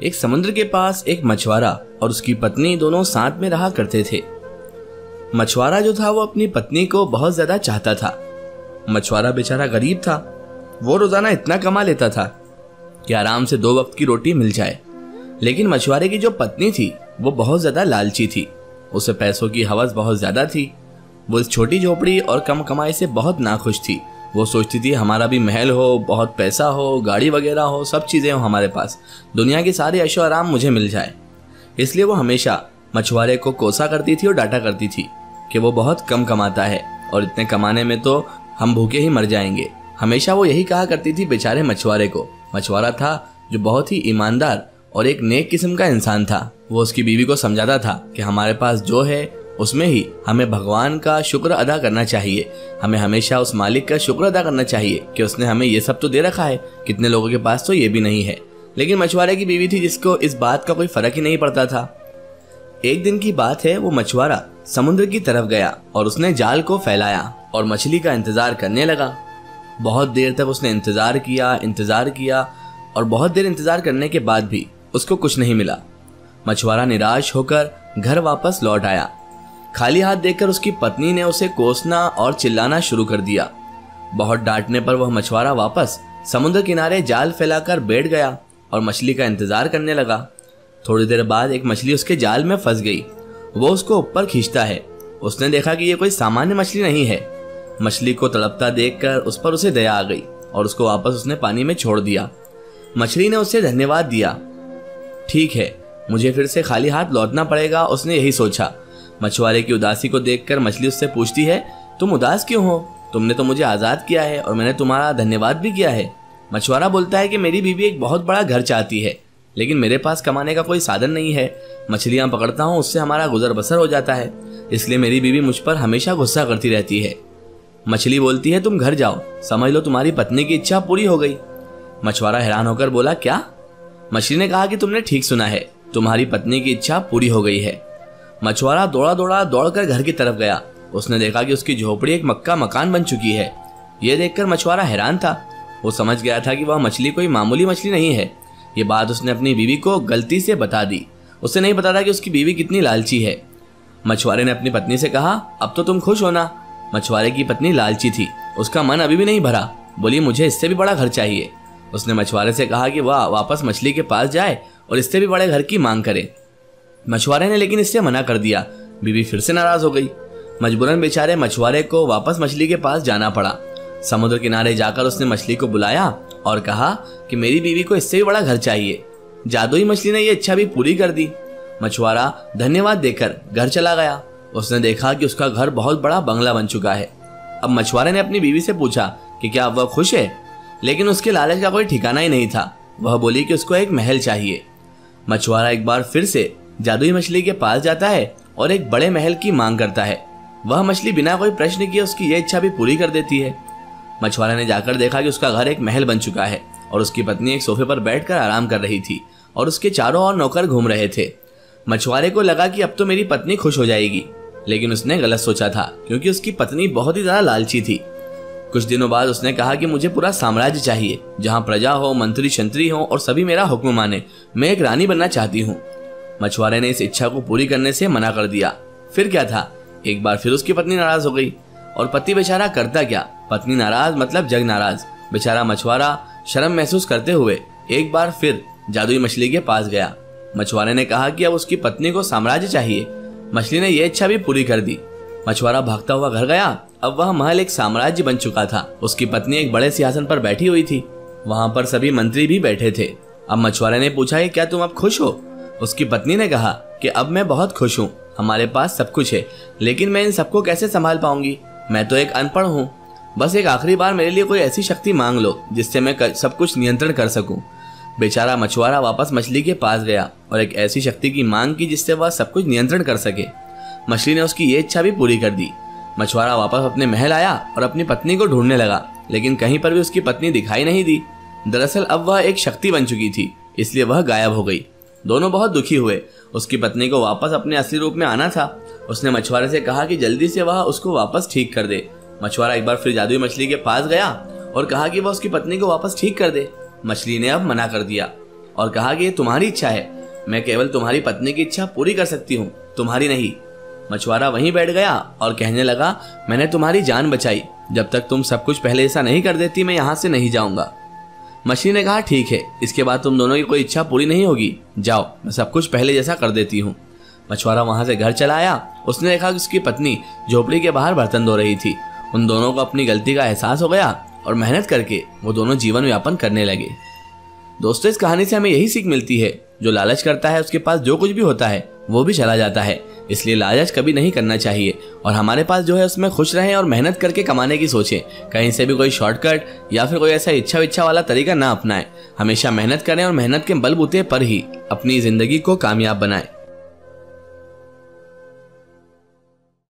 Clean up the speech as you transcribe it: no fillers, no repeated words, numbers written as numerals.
एक समुद्र के पास एक मछुआरा और उसकी पत्नी दोनों साथ में रहा करते थे। मछुआरा जो था वो अपनी पत्नी को बहुत ज्यादा चाहता था। मछुआरा बेचारा गरीब था। वो रोजाना इतना कमा लेता था कि आराम से 2 वक्त की रोटी मिल जाए। लेकिन मछुआरे की जो पत्नी थी वो बहुत ज्यादा लालची थी। उसे पैसों की हवस बहुत ज्यादा थी। वो इस छोटी झोपड़ी और कम कमाई से बहुत नाखुश थी। वो सोचती थी हमारा भी महल हो, बहुत पैसा हो, गाड़ी वगैरह हो, सब चीजें हो हमारे पास, दुनिया के सारे ऐशो आराम मुझे मिल जाए। इसलिए वो हमेशा मछुआरे को कोसा करती थी और डांटा करती थी कि वो बहुत कम कमाता है और इतने कमाने में तो हम भूखे ही मर जाएंगे। हमेशा वो यही कहा करती थी बेचारे मछुआरे को। मछुआरा था जो बहुत ही ईमानदार और एक नेक किस्म का इंसान था। वो उसकी बीवी को समझाता था कि हमारे पास जो है उसमें ही हमें भगवान का शुक्र अदा करना चाहिए। हमें हमेशा उस मालिक का शुक्र अदा करना चाहिए कि उसने हमें ये सब तो दे रखा है, कितने लोगों के पास तो ये भी नहीं है। लेकिन मछुआरे की बीवी थी जिसको इस बात का कोई फर्क ही नहीं पड़ता था। एक दिन की बात है, वो मछुआरा समुद्र की तरफ गया और उसने जाल को फैलाया और मछली का इंतजार करने लगा। बहुत देर तक उसने इंतजार किया और बहुत देर इंतजार करने के बाद भी उसको कुछ नहीं मिला। मछुआरा निराश होकर घर वापस लौट आया। खाली हाथ देखकर उसकी पत्नी ने उसे कोसना और चिल्लाना शुरू कर दिया। बहुत डांटने पर वह मछुआरा वापस समुद्र किनारे जाल फैलाकर बैठ गया और मछली का इंतजार करने लगा। थोड़ी देर बाद एक मछली उसके जाल में फंस गई। वो उसको ऊपर खींचता है। उसने देखा कि ये कोई सामान्य मछली नहीं है। मछली को तड़पता देखकर उस पर उसे दया आ गई और उसको वापस उसने पानी में छोड़ दिया। मछली ने उसे धन्यवाद दिया। ठीक है, मुझे फिर से खाली हाथ लौटना पड़ेगा, उसने यही सोचा। मछुआरे की उदासी को देखकर मछली उससे पूछती है, तुम उदास क्यों हो? तुमने तो मुझे आजाद किया है और मैंने तुम्हारा धन्यवाद भी किया है। मछुआरा बोलता है कि मेरी बीवी एक बहुत बड़ा घर चाहती है, लेकिन मेरे पास कमाने का कोई साधन नहीं है। मछलियां पकड़ता हूँ, उससे हमारा गुजर बसर हो जाता है, इसलिए मेरी बीवी मुझ पर हमेशा गुस्सा करती रहती है। मछली बोलती है, तुम घर जाओ, समझ लो तुम्हारी पत्नी की इच्छा पूरी हो गई। मछुआरा हैरान होकर बोला, क्या? मछली ने कहा कि तुमने ठीक सुना है, तुम्हारी पत्नी की इच्छा पूरी हो गई है। मछुआरा दौड़कर घर की तरफ गया। उसने देखा कि उसकी झोपड़ी एक मक्का मकान बन चुकी है। यह देखकर मछुआरा हैरान था। वो समझ गया था कि वह मछली कोई मामूली मछली नहीं है। ये बात उसने अपनी बीवी को गलती से बता दी। उसे नहीं पता था कि उसकी बीवी कितनी लालची है। मछुआरे ने अपनी पत्नी से कहा, अब तो तुम खुश हो ना? मछुआरे की पत्नी लालची थी। उसका मन अभी भी नहीं भरा। बोली, मुझे इससे भी बड़ा घर चाहिए। उसने मछुआरे से कहा कि वह वापस मछली के पास जाए और इससे भी बड़े घर की मांग करे। मछुआरे ने लेकिन इससे मना कर दिया। बीवी फिर से नाराज हो गई। मजबूरन बेचारे मछुआरे को वापस मछली के पास जाना पड़ा। समुद्र किनारे जाकर उसने मछली को बुलाया और कहा कि मेरी बीवी को इससे भी बड़ा घर चाहिए। जादुई मछली ने यह इच्छा भी पूरी कर दी। मछुआरा धन्यवाद देकर घर चला गया। उसने देखा कि उसका घर बहुत बड़ा बंगला बन चुका है। अब मछुआरे ने अपनी बीवी से पूछा कि क्या वह खुश है, लेकिन उसके लालच का कोई ठिकाना ही नहीं था। वह बोली कि उसको एक महल चाहिए। मछुआरा एक बार फिर से जादुई मछली के पास जाता है और एक बड़े महल की मांग करता है। वह मछली बिना कोई प्रश्न किए उसकी यह इच्छा भी पूरी कर देती है। मछुआरे ने जाकर देखा कि उसका घर एक महल बन चुका है और उसकी पत्नी एक सोफे पर बैठकर आराम कर रही थी और उसके चारों ओर नौकर घूम रहे थे। मछुआरे को लगा कि अब तो मेरी पत्नी खुश हो जाएगी, लेकिन उसने गलत सोचा था क्योंकि उसकी पत्नी बहुत ही ज्यादा लालची थी। कुछ दिनों बाद उसने कहा कि मुझे पूरा साम्राज्य चाहिए, जहाँ प्रजा हो, मंत्री शंत्री हो और सभी मेरा हुक्म माने। मैं एक रानी बनना चाहती हूँ। मछुआरे ने इस इच्छा को पूरी करने से मना कर दिया। फिर क्या था, एक बार फिर उसकी पत्नी नाराज हो गई। और पति बेचारा करता क्या, पत्नी नाराज मतलब जग नाराज। बेचारा मछुआरा शर्म महसूस करते हुए एक बार फिर जादुई मछली के पास गया। मछुआरे ने कहा कि अब उसकी पत्नी को साम्राज्य चाहिए। मछली ने यह इच्छा भी पूरी कर दी। मछुआरा भागता हुआ घर गया। अब वह महल एक साम्राज्य बन चुका था। उसकी पत्नी एक बड़े सिंहासन पर बैठी हुई थी। वहां पर सभी मंत्री भी बैठे थे। अब मछुआरे ने पूछा, क्या तुम अब खुश हो? उसकी पत्नी ने कहा कि अब मैं बहुत खुश हूँ, हमारे पास सब कुछ है, लेकिन मैं इन सबको कैसे संभाल पाऊंगी? मैं तो एक अनपढ़ हूँ। बस एक आखिरी बार मेरे लिए कोई ऐसी शक्ति मांग लो जिससे मैं सब कुछ नियंत्रण कर सकूं। बेचारा मछुआरा वापस मछली के पास गया और एक ऐसी शक्ति की मांग की जिससे वह सब कुछ नियंत्रण कर सके। मछली ने उसकी ये इच्छा भी पूरी कर दी। मछुआरा वापस अपने महल आया और अपनी पत्नी को ढूंढने लगा, लेकिन कहीं पर भी उसकी पत्नी दिखाई नहीं दी। दरअसल अब वह एक शक्ति बन चुकी थी, इसलिए वह गायब हो गई। दोनों बहुत दुखी हुए। उसकी पत्नी को वापस अपने असली रूप में आना था। उसने मछुआरे से कहा कि जल्दी से वह उसको वापस ठीक कर दे। मछुआरा एक बार फिर जादुई मछली के पास गया और कहा कि वह उसकी पत्नी को वापस ठीक कर दे। मछली ने अब मना कर दिया। और कहा कि ये तुम्हारी इच्छा है, मैं केवल तुम्हारी पत्नी की इच्छा पूरी कर सकती हूँ, तुम्हारी नहीं। मछुआरा वहीं बैठ गया और कहने लगा, मैंने तुम्हारी जान बचाई, जब तक तुम सब कुछ पहले ऐसा नहीं कर देती मैं यहाँ से नहीं जाऊंगा। मछली ने कहा, ठीक है, इसके बाद तुम दोनों की कोई इच्छा पूरी नहीं होगी, जाओ, मैं सब कुछ पहले जैसा कर देती हूँ। मछुआरा वहां से घर चला आया। उसने देखा कि उसकी पत्नी झोपड़ी के बाहर बर्तन धो रही थी। उन दोनों को अपनी गलती का एहसास हो गया और मेहनत करके वो दोनों जीवन यापन करने लगे। दोस्तों, इस कहानी से हमें यही सीख मिलती है, जो लालच करता है उसके पास जो कुछ भी होता है वो भी चला जाता है। इसलिए लालच कभी नहीं करना चाहिए और हमारे पास जो है उसमें खुश रहें और मेहनत करके कमाने की सोचें। कहीं से भी कोई शॉर्टकट या फिर कोई ऐसा इच्छा वाला तरीका ना अपनाएं। हमेशा मेहनत करें और मेहनत के बलबूते पर ही अपनी जिंदगी को कामयाब बनाएं।